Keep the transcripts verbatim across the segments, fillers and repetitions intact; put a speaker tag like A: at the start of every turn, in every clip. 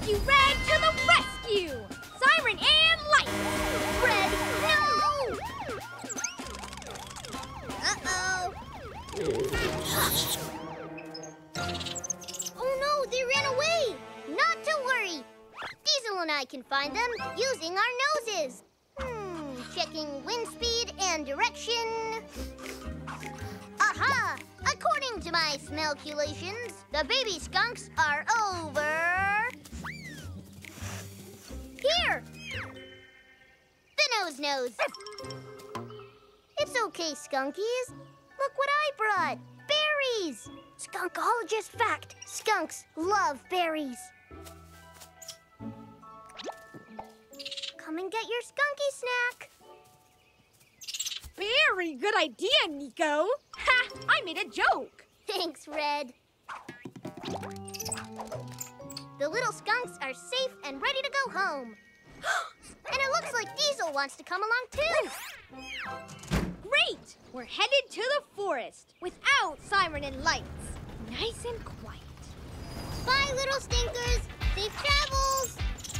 A: Rescue Red to the rescue! Siren and light!
B: Red, no! Uh-oh. Oh no, they ran away! Not to worry. Diesel and I can find them using our noses. Hmm, checking wind speed and direction. Aha! According to my smellculations, the baby skunks are over... here! The nose nose. It's okay, Skunkies. Look what I brought. Berries! Skunkologist fact. Skunks love berries. Come and get your skunky snack.
A: Very good idea, Nico. Ha! I made a joke.
B: Thanks, Red. The little skunks are safe and ready to go home. And it looks like Diesel wants to come along, too.
A: Great! We're headed to the forest without siren and lights. Nice and quiet.
B: Bye, little stinkers. Safe travels.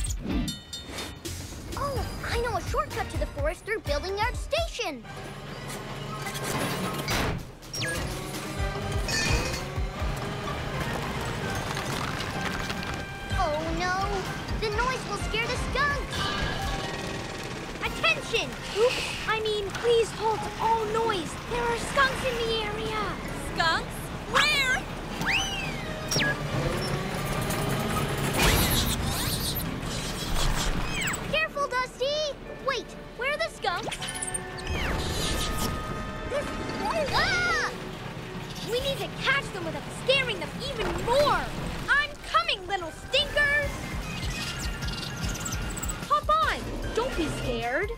B: Oh, I know a shortcut to the forest through Building Yard Station. Oh, no. The noise will scare the skunks.
A: Attention! Oops, I mean, please halt all noise. There are skunks in the area. Skunks? Where?
B: Careful, Dusty! Wait, where are the skunks? Ah!
A: We need to catch them without scaring them even more. I'm coming, little stinkers! Hop on! Don't be scared.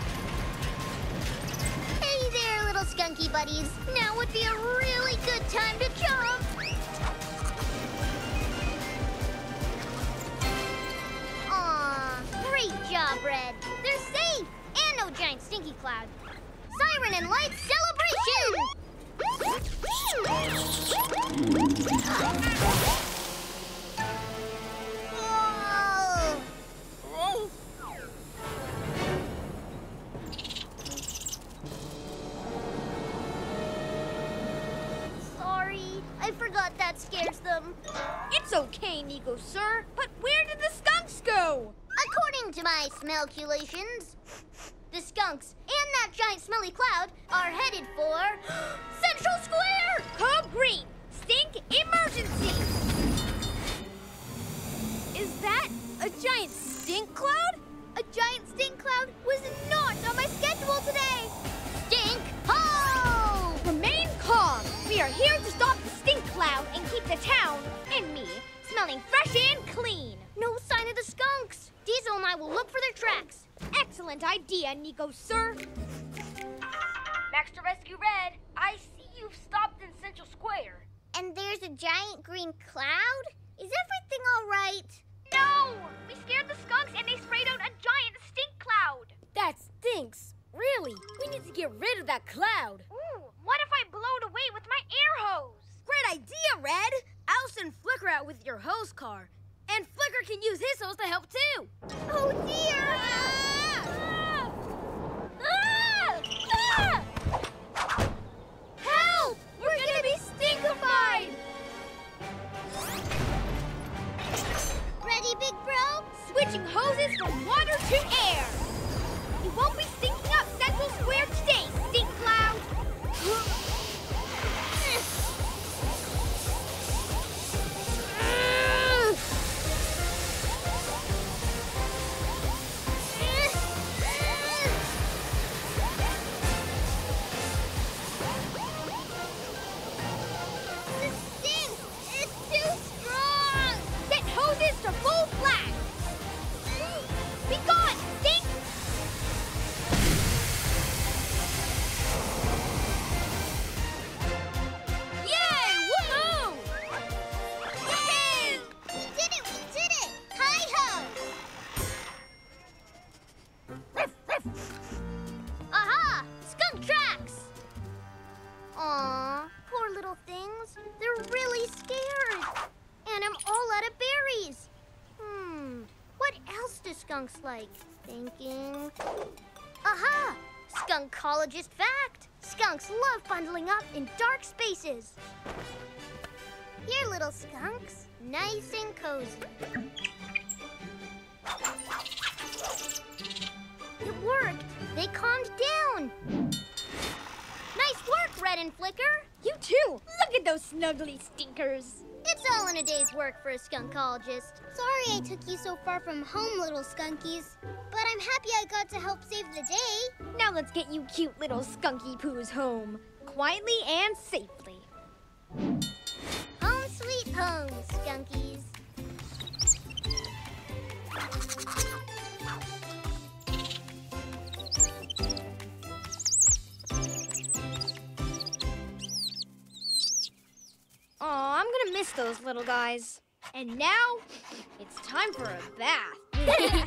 B: Hey there, little skunky buddies. Now would be a really good time to jump. Aw, great job, Red. They're safe, and no giant stinky cloud. Siren and light celebration! Whoa. Sorry, I forgot that scares them.
A: It's okay, Nico, sir. But where did the skunks go?
B: According to my smellculations, the skunks and that giant smelly cloud are headed for Central Square!
A: Code green. Stink emergency. Is that a giant stink cloud?
B: A giant stink cloud was not on my schedule today. Stink ho!
A: Remain calm. We are here to stop the stink cloud and keep the town, and me, smelling fresh and clean.
B: No sign of the skunks. Diesel and I will look for their tracks.
A: Excellent idea, Nico, sir.
C: Master Rescue Red, I see you've stopped in Central Square.
B: And there's a giant green cloud? Is everything all right?
C: No! We scared the skunks and they sprayed out a giant stink cloud.
D: That stinks. Really, we need to get rid of that cloud.
C: Ooh, what if I blow it away with my air hose?
D: Great idea, Red. I'll send Flicker out with your hose car. And Flicker can use his hose to help too.
B: Oh, dear! Ah! Ah! Ah! Help! We're gonna be stinkified! Ready, big bro?
A: Switching hoses from water to air. You won't be stinking up Central Square today, stink cloud.
B: This stinks! It's too strong!
A: Set hoses to full blast. Be gone, stink!
D: Yay! Woohoo!
B: Yay! We did it! We did it! Hi-ho! Aha! Skunk tracks! Aw, poor little things. They're really scared. And I'm all out of berries. Hmm. do skunks like? Thinking... Aha! Skunkologist fact! Skunks love bundling up in dark spaces. Here, little skunks. Nice and cozy. It worked. They calmed down. Nice work, Red and Flicker.
A: You too. Look at those snuggly stinkers.
B: It's all in a day's work for a skunkologist. Sorry I took you so far from home, little skunkies. But I'm happy I got to help save the day.
A: Now let's get you cute little skunky poos home, quietly and safely.
B: Home sweet home, skunkies.
A: Aw, I'm gonna miss those little guys. And now, it's time for a bath.